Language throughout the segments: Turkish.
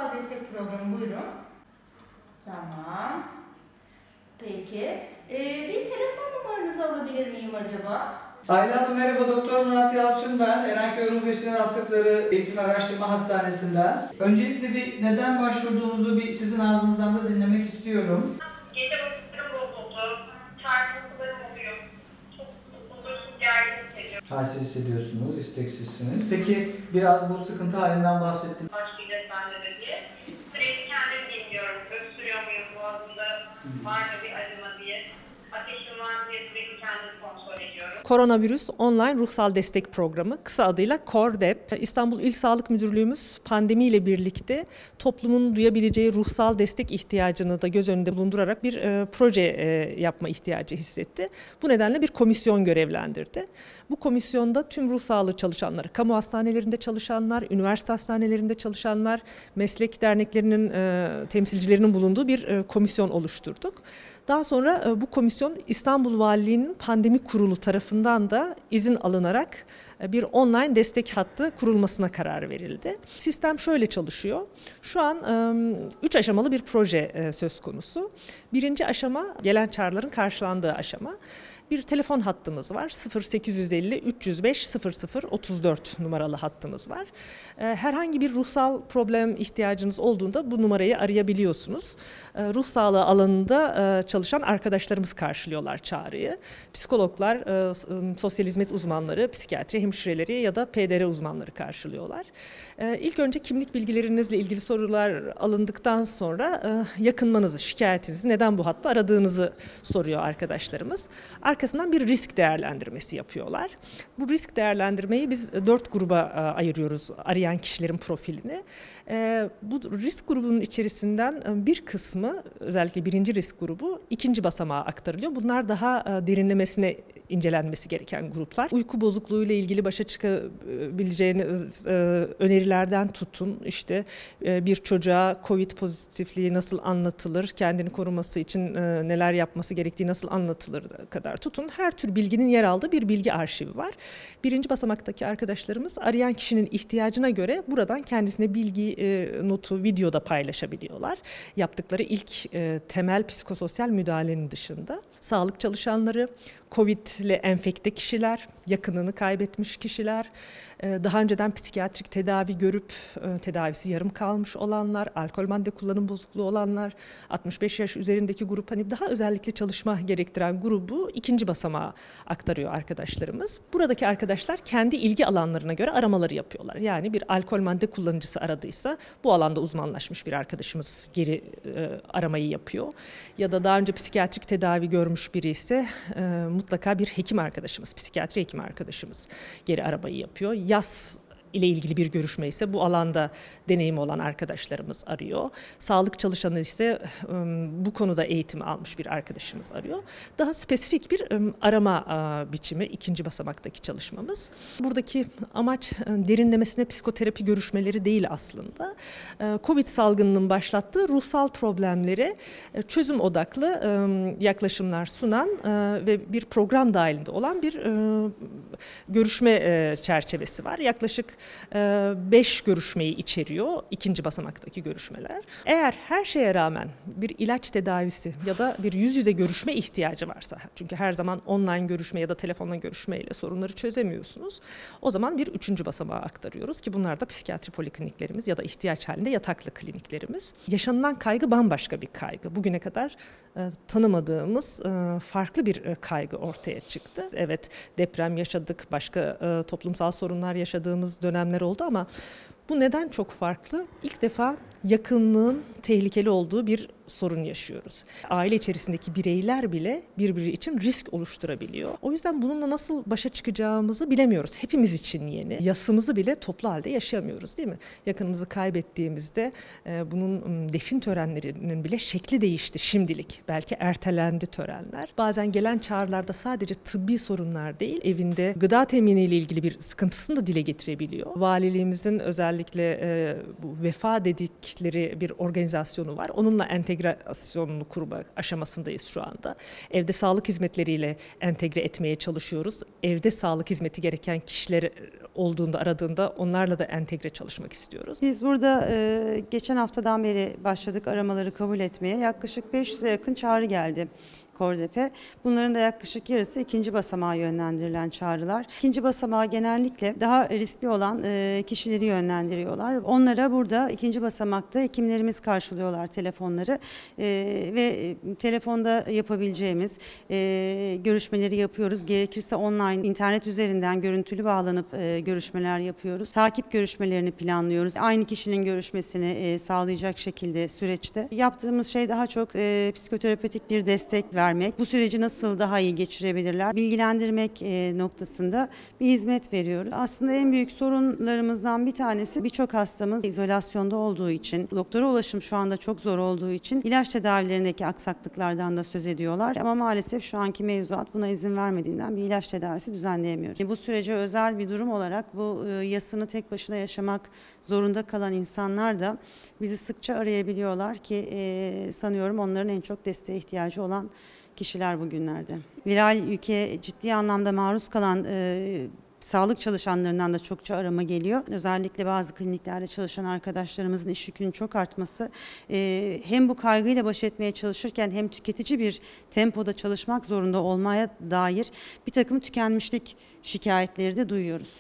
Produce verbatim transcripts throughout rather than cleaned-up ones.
ruhsal destek programı, buyurun. Tamam. Peki. Ee, bir telefon numaranızı alabilir miyim acaba? Ayla Hanım merhaba, Doktor Murat Yalçın ben. Erenköy Ruh ve Sinir Hastalıkları Eğitim Araştırma Hastanesi'nden. Öncelikle bir neden başvurduğunuzu bir sizin ağzınızdan da dinlemek istiyorum. Gece bakışlarım bozuldu. Çarpıntılarım oluyor. Çok huzursuz, gergin hissediyorum. Halsiz hissediyorsunuz, isteksizsiniz. Peki biraz bu sıkıntı halinden bahsettiniz. Başlayacağız bende de diye. Sürekli kendimi dinliyorum. Öksürüyor muyum, boğazımda var mı bir acıma diye. Ateşim var mı diye sürekli kendimi kontrol ediyorum. Koronavirüs Online Ruhsal Destek Programı, kısa adıyla KORDEP. İstanbul İl Sağlık Müdürlüğümüz pandemiyle birlikte toplumun duyabileceği ruhsal destek ihtiyacını da göz önünde bulundurarak bir e, proje e, yapma ihtiyacı hissetti. Bu nedenle bir komisyon görevlendirdi. Bu komisyonda tüm ruh sağlığı çalışanları, kamu hastanelerinde çalışanlar, üniversite hastanelerinde çalışanlar, meslek derneklerinin e, temsilcilerinin bulunduğu bir e, komisyon oluşturduk. Daha sonra e, bu komisyon İstanbul Valiliği'nin pandemi kurulu tarafından da izin alınarak e, bir online destek hattı kurulmasına karar verildi. Sistem şöyle çalışıyor. Şu an e, üç aşamalı bir proje e, söz konusu. Birinci aşama gelen çağrıların karşılandığı aşama. Bir telefon hattımız var. sıfır sekiz yüz elli üç yüz beş sıfır sıfır otuz dört numaralı hattımız var. Herhangi bir ruhsal problem ihtiyacınız olduğunda bu numarayı arayabiliyorsunuz. Ruh sağlığı alanında çalışan arkadaşlarımız karşılıyorlar çağrıyı. Psikologlar, sosyal hizmet uzmanları, psikiyatri hemşireleri ya da P D R uzmanları karşılıyorlar. İlk önce kimlik bilgilerinizle ilgili sorular alındıktan sonra yakınmanızı, şikayetinizi, neden bu hattı aradığınızı soruyor arkadaşlarımız. Arkasından bir risk değerlendirmesi yapıyorlar. Bu risk değerlendirmeyi biz dört gruba ayırıyoruz arayan kişilerin profilini. Bu risk grubunun içerisinden bir kısmı, özellikle birinci risk grubu, ikinci basamağa aktarılıyor. Bunlar daha derinlemesine incelenmesi gereken gruplar. Uyku bozukluğu ile ilgili başa çıkabileceğini önerilerden tutun, işte bir çocuğa Covid pozitifliği nasıl anlatılır, kendini koruması için neler yapması gerektiği nasıl anlatılır kadar tutun. Her tür bilginin yer aldığı bir bilgi arşivi var. Birinci basamaktaki arkadaşlarımız arayan kişinin ihtiyacına göre buradan kendisine bilgi notu, videoda paylaşabiliyorlar. Yaptıkları ilk temel psikososyal müdahalenin dışında. Sağlık çalışanları, Covid ile enfekte kişiler, yakınını kaybetmiş kişiler, daha önceden psikiyatrik tedavi görüp tedavisi yarım kalmış olanlar, alkol madde kullanım bozukluğu olanlar, altmış beş yaş üzerindeki grup, hani daha özellikle çalışma gerektiren grubu ikinci basamağa aktarıyor arkadaşlarımız. Buradaki arkadaşlar kendi ilgi alanlarına göre aramaları yapıyorlar. Yani bir alkol madde kullanıcısı aradıysa bu alanda uzmanlaşmış bir arkadaşımız geri e, aramayı yapıyor. Ya da daha önce psikiyatrik tedavi görmüş biri ise e, mutlaka bir hekim arkadaşımız, psikiyatri hekim arkadaşımız geri aramayı yapıyor. Yaz ile ilgili bir görüşme ise bu alanda deneyimi olan arkadaşlarımız arıyor. Sağlık çalışanı ise bu konuda eğitim almış bir arkadaşımız arıyor. Daha spesifik bir arama biçimi ikinci basamaktaki çalışmamız. Buradaki amaç derinlemesine psikoterapi görüşmeleri değil aslında. Covid salgınının başlattığı ruhsal problemlere çözüm odaklı yaklaşımlar sunan ve bir program dahilinde olan bir görüşme çerçevesi var. Yaklaşık beş görüşmeyi içeriyor ikinci basamaktaki görüşmeler. Eğer her şeye rağmen bir ilaç tedavisi ya da bir yüz yüze görüşme ihtiyacı varsa, çünkü her zaman online görüşme ya da telefonla görüşmeyle sorunları çözemiyorsunuz, o zaman bir üçüncü basamağa aktarıyoruz ki bunlar da psikiyatri polikliniklerimiz ya da ihtiyaç halinde yataklı kliniklerimiz. Yaşanılan kaygı bambaşka bir kaygı. Bugüne kadar e, tanımadığımız e, farklı bir e, kaygı ortaya çıktı. Evet, deprem yaşadık, başka e, toplumsal sorunlar yaşadığımız dönemler oldu ama bu neden çok farklı? İlk defa yakınlığın tehlikeli olduğu bir sorun yaşıyoruz. Aile içerisindeki bireyler bile birbiri için risk oluşturabiliyor. O yüzden bununla nasıl başa çıkacağımızı bilemiyoruz. Hepimiz için yeni. Yasımızı bile toplu halde yaşayamıyoruz, değil mi? Yakınımızı kaybettiğimizde e, bunun defin törenlerinin bile şekli değişti şimdilik. Belki ertelendi törenler. Bazen gelen çağrılarda sadece tıbbi sorunlar değil, evinde gıda teminiyle ilgili bir sıkıntısını da dile getirebiliyor. Valiliğimizin özel özellikle e, bu vefa dedikleri bir organizasyonu var. Onunla entegrasyonunu kurma aşamasındayız şu anda. Evde sağlık hizmetleriyle entegre etmeye çalışıyoruz. Evde sağlık hizmeti gereken kişiler olduğunda, aradığında onlarla da entegre çalışmak istiyoruz. Biz burada e, geçen haftadan beri başladık aramaları kabul etmeye. Yaklaşık beş yüze yakın çağrı geldi KORDEP'e. Bunların da yaklaşık yarısı ikinci basamağa yönlendirilen çağrılar. İkinci basamağa genellikle daha riskli olan e, kişileri yönlendiriyorlar. Onlara burada ikinci basamakta hekimlerimiz karşılıyorlar telefonları e, ve telefonda yapabileceğimiz e, görüşmeleri yapıyoruz. Gerekirse online, internet üzerinden görüntülü bağlanıp e, görüşmeler yapıyoruz. Takip görüşmelerini planlıyoruz. Aynı kişinin görüşmesini e, sağlayacak şekilde süreçte. Yaptığımız şey daha çok e, psikoterapötik bir destek vermek. vermek, bu süreci nasıl daha iyi geçirebilirler, bilgilendirmek e, noktasında bir hizmet veriyoruz. Aslında en büyük sorunlarımızdan bir tanesi birçok hastamız izolasyonda olduğu için, doktora ulaşım şu anda çok zor olduğu için ilaç tedavilerindeki aksaklıklardan da söz ediyorlar. Ama maalesef şu anki mevzuat buna izin vermediğinden bir ilaç tedavisi düzenleyemiyoruz. Bu sürece özel bir durum olarak bu e, yasını tek başına yaşamak zorunda kalan insanlar da bizi sıkça arayabiliyorlar ki e, sanıyorum onların en çok desteğe ihtiyacı olan kişiler bugünlerde. Viral yüke ciddi anlamda maruz kalan e, sağlık çalışanlarından da çokça arama geliyor. Özellikle bazı kliniklerde çalışan arkadaşlarımızın iş yükünün çok artması e, hem bu kaygıyla baş etmeye çalışırken hem tüketici bir tempoda çalışmak zorunda olmaya dair bir takım tükenmişlik şikayetleri de duyuyoruz.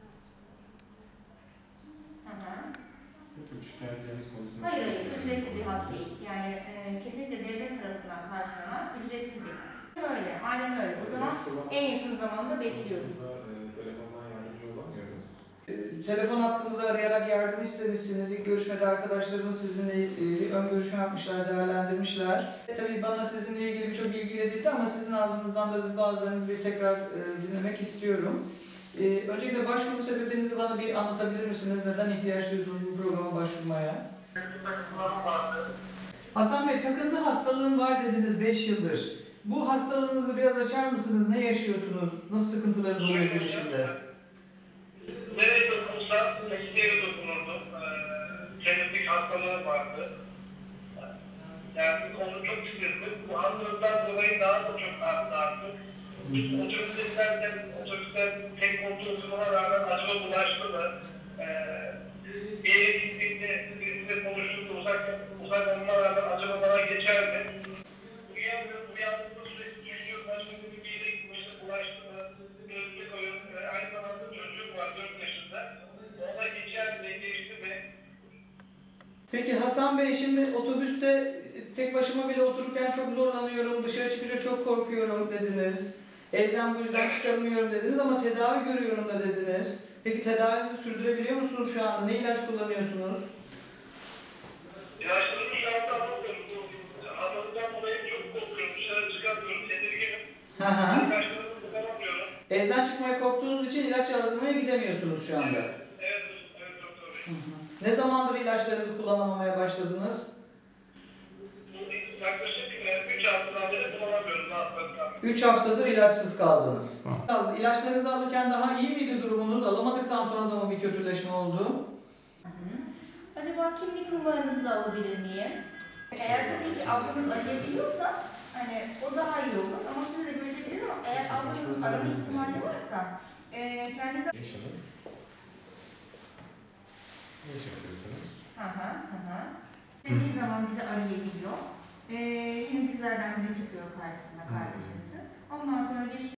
Hayır, hayır, ücretli bir hak değil. Yani e, kesinlikle devlet tarafından karşılanan ücretsiz bir hak. Öyle, aynen öyle. O zaman en yakın zamanda bekliyoruz. Telefondan yardımcı olamıyor muyuz? E, Telefon hattımızı arayarak yardım istemişsiniz. İlk görüşmede arkadaşlarımız sizinle e, bir ön görüşme yapmışlar, değerlendirmişler. E, tabii bana sizinle ilgili birçok bilgi iletildi ama sizin ağzınızdan da bazılarını bir tekrar e, dinlemek istiyorum. E, öncelikle başvuru sebebinizi bana bir anlatabilir misiniz? Neden ihtiyaç duydunuz bu programa başvurmaya? Hasan Bey, takıntı hastalığım var dediniz beş yıldır. Bu hastalığınızı biraz açar mısınız? Ne yaşıyorsunuz? Nasıl sıkıntılarınız oluyor gün içinde? Nereye dokunsa mesleğe dokunurdu. Genetik hastalığı vardı. Yani bu konu çok sinirli. Bu hastalıktan dolayı daha da çok arttı artık. Otobüste giderken otobüste tek koltuğu oturmana rağmen acaba bulaştı mı? Bir yere gittiğinde birisiyle konuştuğunda uzak, uzak olmana rağmen acaba bana geçer mi? Uyandım, uyandığımda sürekli düşünüyorum. Başka bir yere gitmişti, bulaştı mı? Gözlük koyuyorum. Aynı zamanda çocuğum var dört yaşında. Ona geçer mi, geçti mi? Peki Hasan Bey, şimdi otobüste tek başıma bile otururken çok zorlanıyorum, dışarı çıkınca çok korkuyorum dediniz. Evden bu yüzden çıkamıyorum dediniz ama tedavi görüyorum da dediniz. Peki tedavinizi sürdürebiliyor musunuz şu anda? Ne ilaç kullanıyorsunuz? İlaçlarımı şu anda alamıyorum. Anladığımdan dolayı çok korkuyorum. Dışarı çıkamıyorum. Tedirginim. Hı hı. İlaçlarımı kullanamıyorum. Evden çıkmaya korktuğunuz için ilaç yazdırmaya gidemiyorsunuz şu anda. Evet, evet doktor bey. Hı hı. Ne zamandır ilaçlarınızı kullanamamaya başladınız? Bu yaklaşık üç haftadan beri kullanamıyorum rahatlıkla. üç haftadır ilaçsız kaldınız. Tamam. İlaçlarınızı alırken daha iyi miydi durumunuz? Alamadıktan sonra da mı bir kötüleşme oldu? Hı hı. Acaba kimlik numaranızı da alabilir miyim? Eğer tabii ki ablanız arayabiliyorsa hani o daha iyi olur ama siz de görüşebiliriz ama eğer ablanızın arama ihtimali varsa e, kendinize... Yaşınız? Ne iş yapıyorsunuz? Hı hı hı hı. İstediği zaman bizi arayabiliyor. Ee, yine bizlerden biri çıkıyor karşısına kardeşimizin. Ondan sonra bir